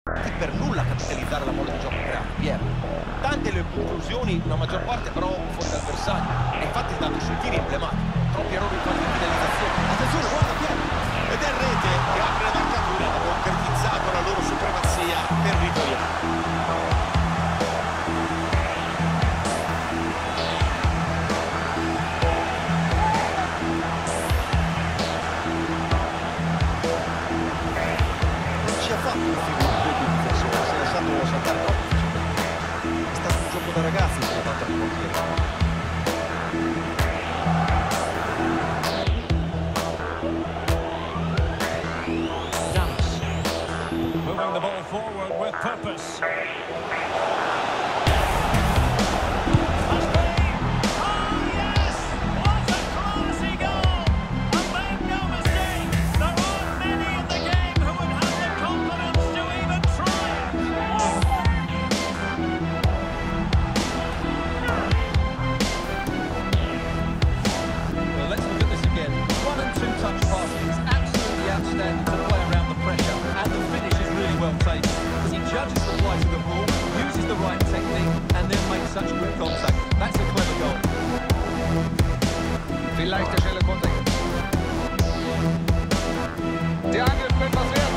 Per nulla capitalizzare la molla di gioco creato, Piero. Tante le conclusioni, la maggior parte però fuori dal bersaglio. E infatti dato sui tiri emblematico. Troppi errori in fase di finalizzazione. Attenzione, guarda Piero! Ed è rete che apre la marcatura, ha concretizzato la loro supremazia territoriale. Da ragazzi che ha fatto il portiere. Dallas moving the ball forward with purpose. Vielleicht der schnelle Konter. Der Angriff könnte was werden.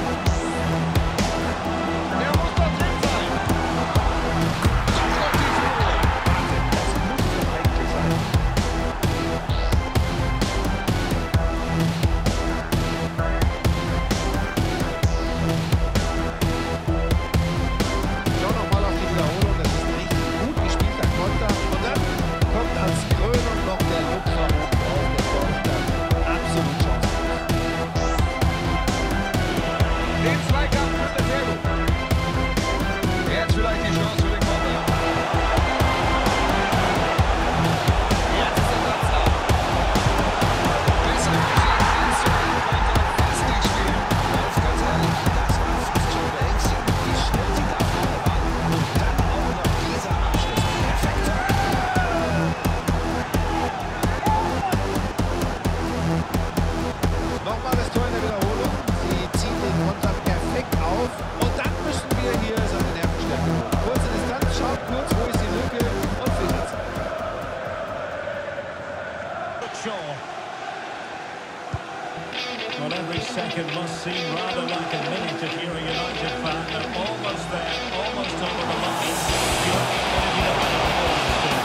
Der muss doch drin sein. Das ist doch die Tore. Das muss doch eigentlich sein. Schau nochmal auf die Wiederholung. Das ist richtig gut gespielter Konter. Und dann kommt als Krönung noch der Lupfer auf der Torstand. Absolut chancenlos. Den Zweikampf führt er sehr gut. Jetzt vielleicht die Chance für den Konter. Jetzt ist der Platz da. Besser als fast nicht spielen. Ganz ehrlich, das war fast schon beängstigend, wie schnell sie da vorne waren. Und dann auch noch dieser Abschluss. Perfekt. Nochmal das Tor in der Wiederholung. Sie ziehen den Konter perfekt auf. Und dann müssen wir hier seine Nervenstärke holen. Kurze Distanz, schaut kurz, wo ist die Lücke und findet sie. Shaw. Well, every second must seem rather like a minute if you're a United fan. They're almost there, almost over the line. You don't know what the ball is doing.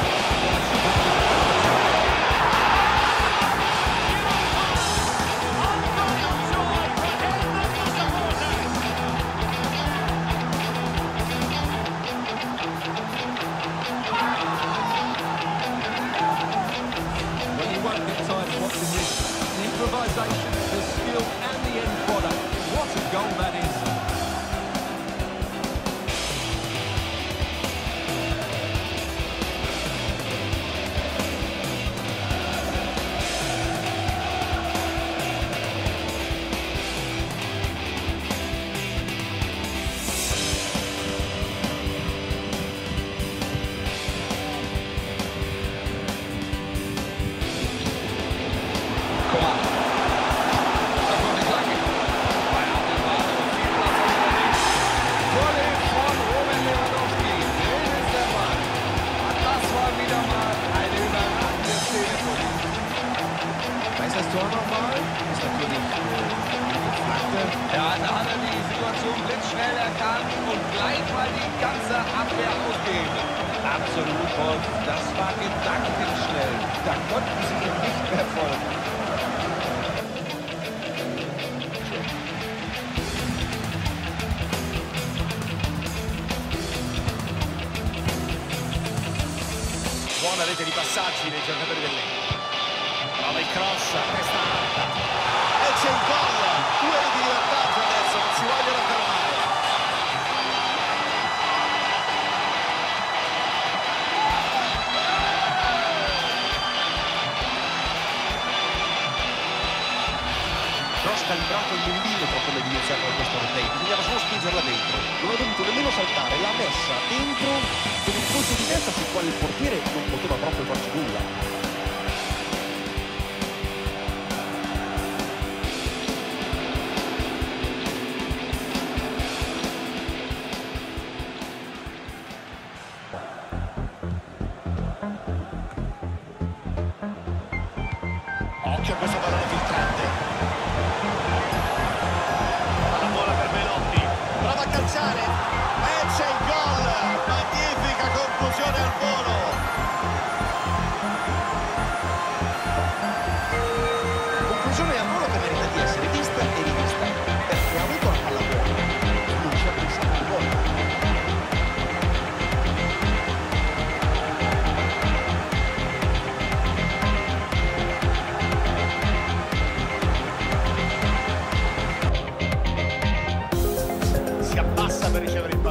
Well, you won't get tired of watching this. The improvisation, the skill and the end product. What a goal that is. Tor nochmal. Ist natürlich Flanke. Ja, da hat er die Situation blitzschnell erkannt und gleich mal die ganze Abwehr ausgehebelt. Absolut, Wolf. Das war gedankenschnell. Da konnten sie ihm nicht mehr folgen. Buona rete di passaggi dei giocatori dell'Empoli. Prova il cross, testa alta. E c'è il gol. 2 reti di vantaggio adesso, non si vogliono fermare. Cross calibrato il millimetro come evidenziato da questo replay. Bisognava solo spingerla dentro. Non ha dovuto nemmeno saltare, l'ha messa dentro con un colpo di testa sul quale il portiere non poteva proprio farci nulla. a questo pallone filtrante. Palla buona per Belotti, prova a calciare e c'è il gol, magnifica conclusione al volo. Conclusione al volo che merita di essere vista e rivista, perché ha avuto la palla buona. Lui ci ha pensato il gol. Si abbassa per ricevere il